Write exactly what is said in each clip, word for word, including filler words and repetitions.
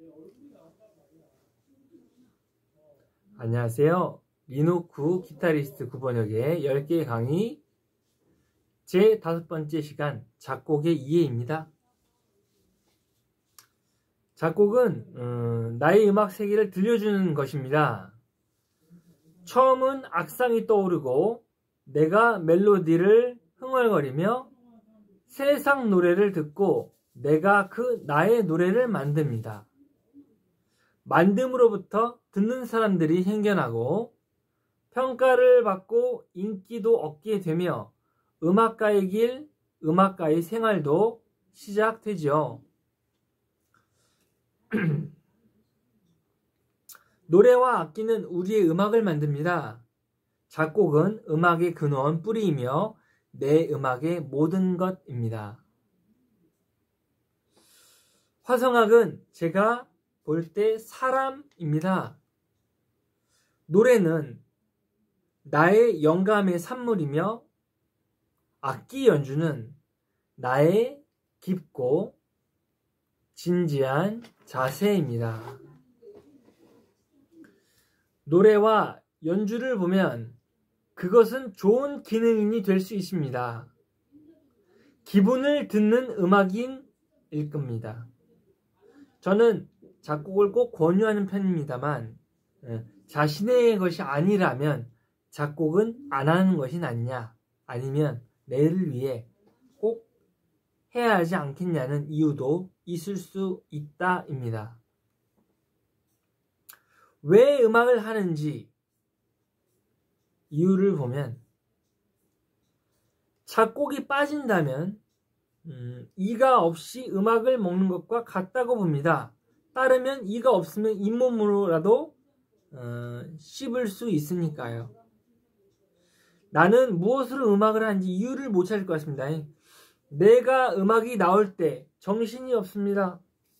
안녕하세요. 리노쿠 기타리스트 구번역의 열 개 강의 제 다섯 번째 시간 작곡의 이해입니다. 작곡은 음, 나의 음악 세계를 들려주는 것입니다. 처음은 악상이 떠오르고 내가 멜로디를 흥얼거리며 세상 노래를 듣고 내가 그 나의 노래를 만듭니다. 만듦으로부터 듣는 사람들이 생겨나고 평가를 받고 인기도 얻게 되며 음악가의 길, 음악가의 생활도 시작되지요. 노래와 악기는 우리의 음악을 만듭니다. 작곡은 음악의 근원, 뿌리이며 내 음악의 모든 것입니다. 화성악은 제가 볼 때 사람입니다. 노래는 나의 영감의 산물이며 악기 연주는 나의 깊고 진지한 자세입니다. 노래와 연주를 보면 그것은 좋은 기능인이 될 수 있습니다. 기분을 듣는 음악인일 겁니다. 저는 작곡을 꼭 권유하는 편입니다만 자신의 것이 아니라면 작곡은 안 하는 것이 낫냐, 아니면 내를 위해 꼭 해야 하지 않겠냐는 이유도 있을 수 있다입니다. 왜 음악을 하는지 이유를 보면 작곡이 빠진다면 음, 이가 없이 음악을 먹는 것과 같다고 봅니다. 따르면 이가 없으면 잇몸으로라도 어, 씹을 수 있으니까요. 나는 무엇으로 음악을 하는지 이유를 못 찾을 것 같습니다. 내가 음악이 나올 때 정신이 없습니다.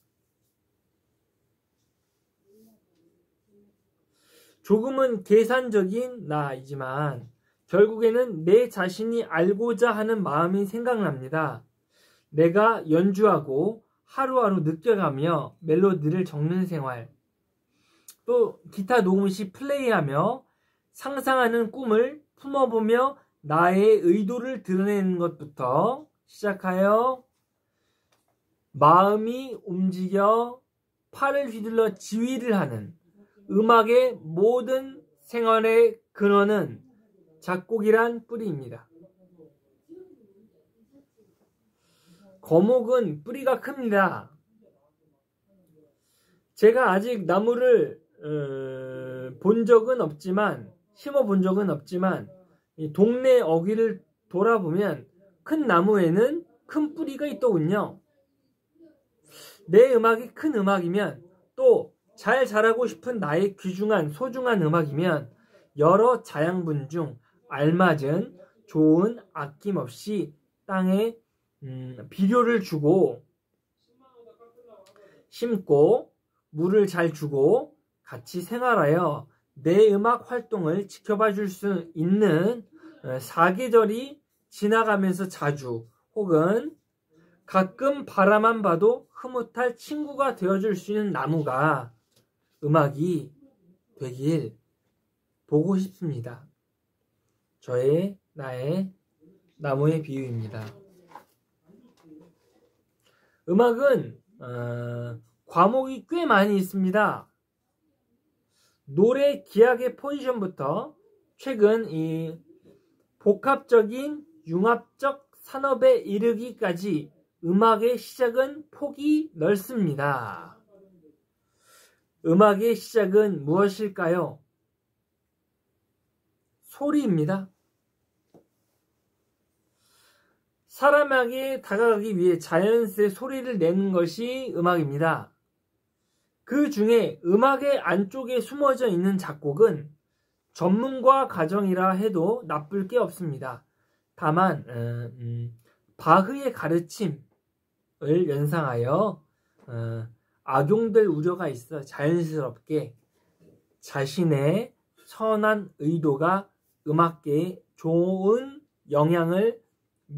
조금은 계산적인 나이지만 결국에는 내 자신이 알고자 하는 마음이 생각납니다. 내가 연주하고 하루하루 느껴가며 멜로디를 적는 생활, 또 기타 녹음 시 플레이하며 상상하는 꿈을 품어보며 나의 의도를 드러내는 것부터 시작하여 마음이 움직여 팔을 휘둘러 지휘를 하는 음악의 모든 생활의 근원은 작곡이란 뿌리입니다. 거목은 뿌리가 큽니다. 제가 아직 나무를 어, 본 적은 없지만 심어 본 적은 없지만 이 동네 어귀를 돌아보면 큰 나무에는 큰 뿌리가 있더군요. 내 음악이 큰 음악이면 또 잘 자라고 싶은 나의 귀중한 소중한 음악이면 여러 자양분 중 알맞은 좋은 아낌없이 땅에 음, 비료를 주고 심고 물을 잘 주고 같이 생활하여 내 음악 활동을 지켜봐 줄 수 있는 사계절이 지나가면서 자주 혹은 가끔 바라만 봐도 흐뭇할 친구가 되어줄 수 있는 나무가 음악이 되길 보고 싶습니다. 저의 나의 나무의 비유입니다. 음악은 어, 과목이 꽤 많이 있습니다. 노래 기악의 포지션부터 최근 이 복합적인 융합적 산업에 이르기까지 음악의 시작은 폭이 넓습니다. 음악의 시작은 무엇일까요? 소리입니다. 사람에게 다가가기 위해 자연스레 소리를 내는 것이 음악입니다. 그 중에 음악의 안쪽에 숨어져 있는 작곡은 전문가 과정이라 해도 나쁠 게 없습니다. 다만 음, 음, 바흐의 가르침을 연상하여 어, 악용될 우려가 있어 자연스럽게 자신의 선한 의도가 음악계에 좋은 영향을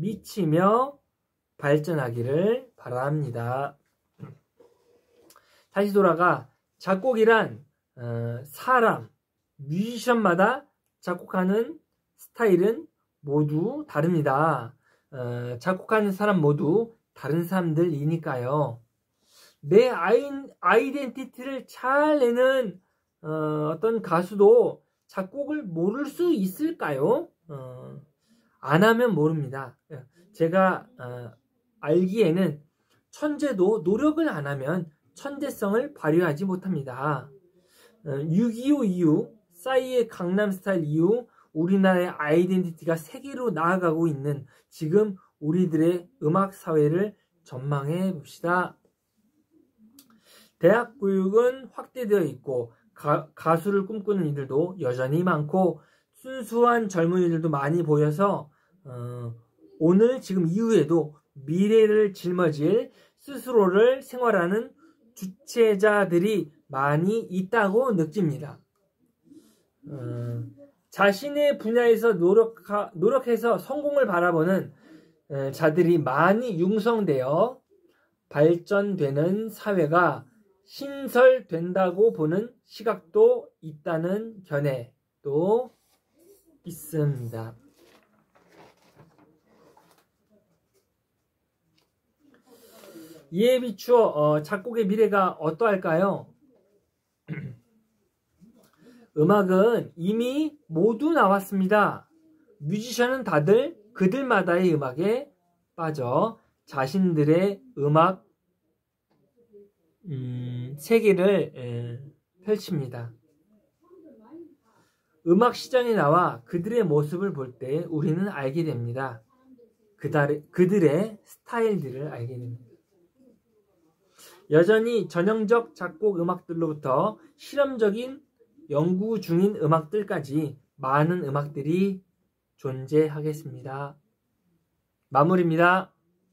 미치며 발전하기를 바랍니다. 다시 돌아가 작곡이란 어, 사람, 뮤지션마다 작곡하는 스타일은 모두 다릅니다. 어, 작곡하는 사람 모두 다른 사람들이니까요. 내 아이, 아이덴티티를 잘 내는 어, 어떤 가수도 작곡을 모를 수 있을까요? 어, 안 하면 모릅니다. 제가 어, 알기에는 천재도 노력을 안 하면 천재성을 발휘하지 못합니다. 어, 육이오 이후, 싸이의 강남스타일 이후 우리나라의 아이덴티티가 세계로 나아가고 있는 지금 우리들의 음악 사회를 전망해 봅시다. 대학 교육은 확대되어 있고 가, 가수를 꿈꾸는 이들도 여전히 많고 순수한 젊은이들도 많이 보여서 어, 오늘 지금 이후에도 미래를 짊어질 스스로를 생활하는 주체자들이 많이 있다고 느낍니다. 어, 자신의 분야에서 노력하, 노력해서 성공을 바라보는 어, 자들이 많이 융성되어 발전되는 사회가 신설된다고 보는 시각도 있다는 견해도 있습니다. 이에 비추어 어, 작곡의 미래가 어떠할까요? 음악은 이미 모두 나왔습니다. 뮤지션은 다들 그들마다의 음악에 빠져 자신들의 음악 음, 세계를 에, 펼칩니다. 음악 시장에 나와 그들의 모습을 볼 때 우리는 알게 됩니다. 그달의, 그들의 스타일들을 알게 됩니다. 여전히 전형적 작곡 음악들로부터 실험적인 연구 중인 음악들까지 많은 음악들이 존재하겠습니다. 마무리입니다.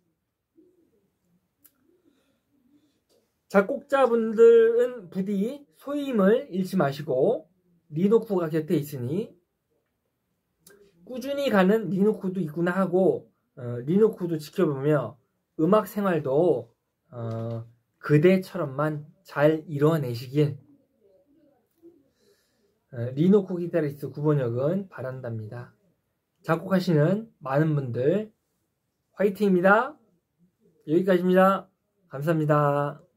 작곡자분들은 부디 소임을 잃지 마시고 리노쿠가 곁에 있으니 꾸준히 가는 리노쿠도 있구나 하고 어, 리노쿠도 지켜보며 음악 생활도 어, 그대처럼만 잘 이뤄내시길 어, 리노쿠 기타리스트 구본혁은 바란답니다. 작곡하시는 많은 분들 화이팅입니다. 여기까지입니다. 감사합니다.